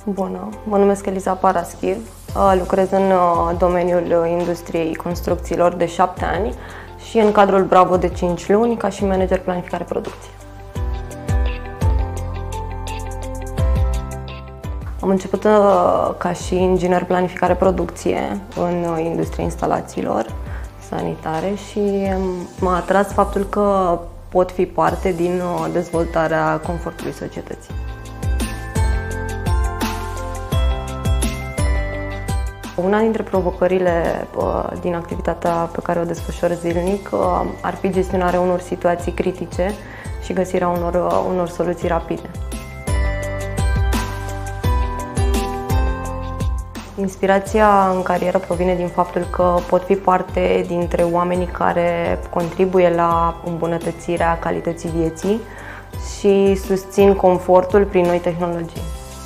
Bună, mă numesc Eliza Paraschiv, lucrez în domeniul industriei construcțiilor de 7 ani și în cadrul Bravo de 5 luni ca și manager planificare producție. Am început ca și inginer planificare producție în industria instalațiilor sanitare și m-a atras faptul că pot fi parte din dezvoltarea confortului societății. Una dintre provocările din activitatea pe care o desfășor zilnic ar fi gestionarea unor situații critice și găsirea unor soluții rapide. Inspirația în carieră provine din faptul că pot fi parte dintre oamenii care contribuie la îmbunătățirea calității vieții și susțin confortul prin noi tehnologii.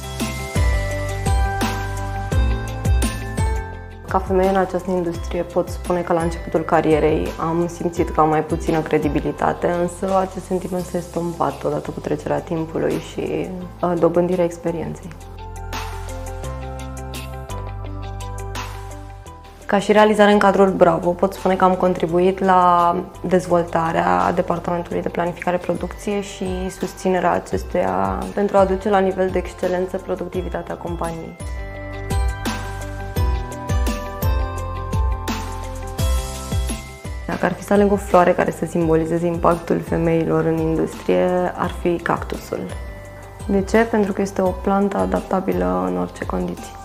Ca femeie în această industrie pot spune că la începutul carierei am simțit că am mai puțină credibilitate, însă acest sentiment s-a estompat odată cu trecerea timpului și dobândirea experienței. Ca și realizare în cadrul Bravo, pot spune că am contribuit la dezvoltarea departamentului de planificare producție și susținerea acestuia pentru a aduce la nivel de excelență productivitatea companiei. Dacă ar fi să aleg o floare care să simbolizeze impactul femeilor în industrie, ar fi cactusul. De ce? Pentru că este o plantă adaptabilă în orice condiții.